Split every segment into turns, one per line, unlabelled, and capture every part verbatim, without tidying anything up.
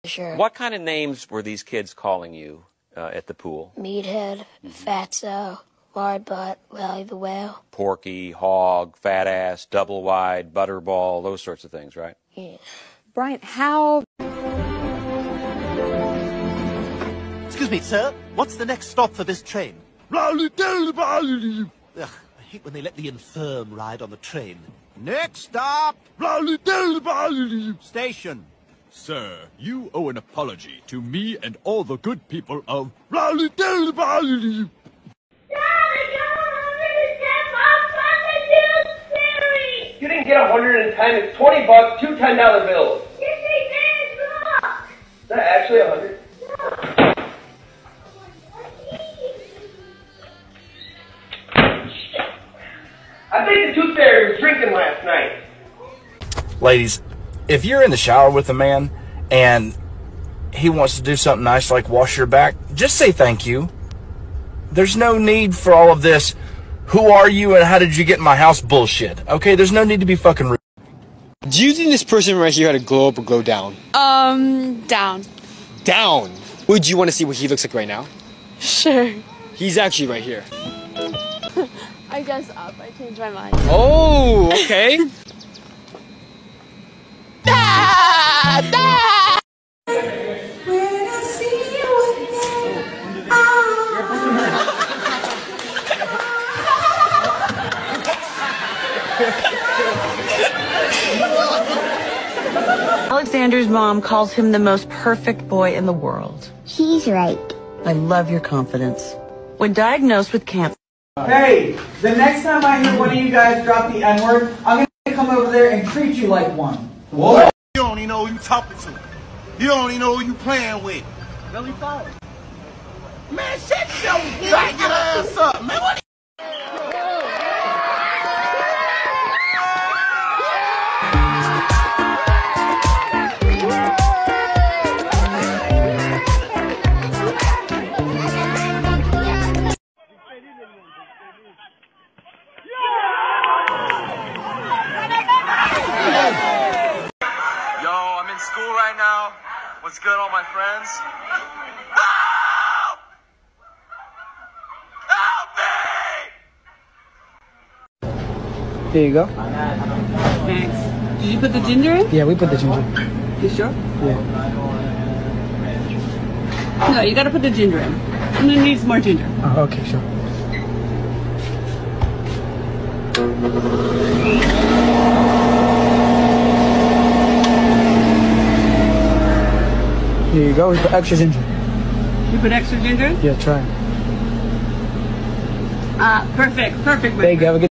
Sure.
What kind of names were these kids calling you uh, at the pool?
Meathead, mm-hmm. Fatso, Lard Butt, Wally the Whale.
Porky, Hog, Fat Ass, Double Wide, Butterball, those sorts of things, right?
Yeah.
Brian, how...
Excuse me, sir. What's the next stop for this train? Ugh, I hate when they let the infirm ride on the train.
Next stop! Station.
Sir, you owe an apology to me and all the good people of...
You didn't get one hundred ten, it's twenty bucks, two ten dollar bills.
Yes, they did, look!
Is that actually a hundred? I think the tooth fairy was drinking last night.
Ladies, if you're in the shower with a man and he wants to do something nice like wash your back, just say thank you. There's no need for all of this, who are you and how did you get in my house bullshit. Okay, there's no need to be fucking rude.
Do you think this person right here had a glow up or glow down?
Um, down.
Down? Would you want to see what he looks like right now?
Sure.
He's actually right here.
I guess up. I changed my mind.
Oh, okay.
Da, da.
Alexander's mom calls him the most perfect boy in the world.
She's right.
I love your confidence. When diagnosed with cancer...
Hey, the next time I hear one of you guys drop the N-word, I'm gonna come over there and treat you like one.
What? You don't even know who you talking to. You don't even know who you playing with.
Really fine.
Man, shut your faggot ass up, man. What?
School right now. What's good, all my friends? Help! Help me!
Here you go.
Thanks. Did you put the ginger in?
Yeah, we put the ginger.
You sure?
Yeah.
No, you gotta put the ginger in. And it needs more ginger.
Oh, okay, sure. Here you go, we put extra ginger.
You put extra ginger?
Yeah, try.
Ah, uh, perfect, perfect.
There you go, have a good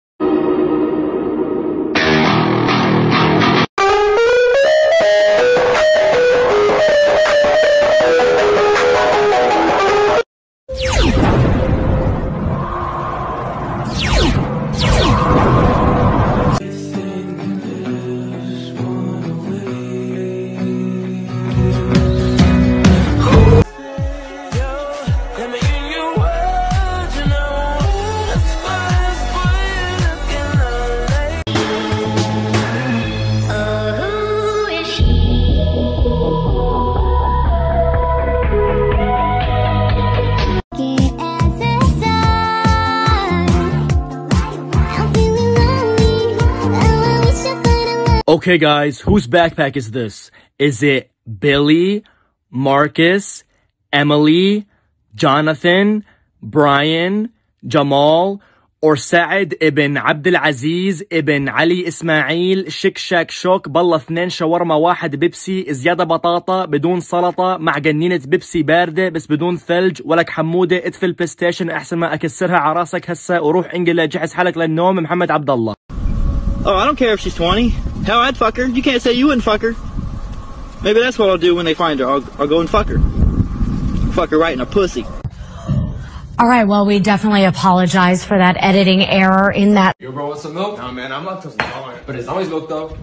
Okay guys, whose backpack is this? Is it Billy, Marcus, Emily, Jonathan, Brian, Jamal, or Saad ibn Abdul Aziz ibn Ali Ismail شك شاك شوك بالله اثنين شاورما واحد بيبسي زيادة بطاطا بدون سلطة مع جنينة بيبسي باردة بس بدون ثلج ولك حمودة ادفل البلاي ستيشن احسن ما اكسرها على راسك هسا وروح انقل جهز حالك للنوم محمد عبد الله.
Oh, I don't care if she's twenty. Hell, I'd fuck her. You can't say you wouldn't fuck her. Maybe that's what I'll do when they find her. I'll, I'll go and fuck her. Fuck her right in a pussy.
All right, well, we definitely apologize for that editing error in that.
Yo, bro, want some milk? Nah, man, I'm lactose intolerant. But it's always milk, though.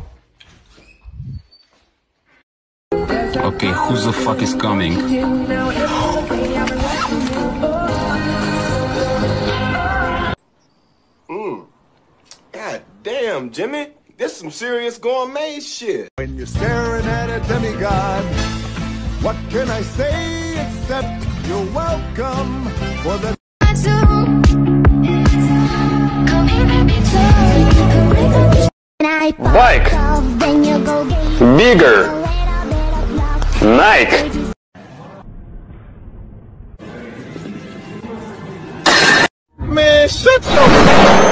Okay, who the fuck is coming?
Mmm. God damn, Jimmy. This some serious gourmet shit.
When you're staring at a demigod, What can I say except you're welcome for the
Bike. Bigger. Nike.
Man, shut your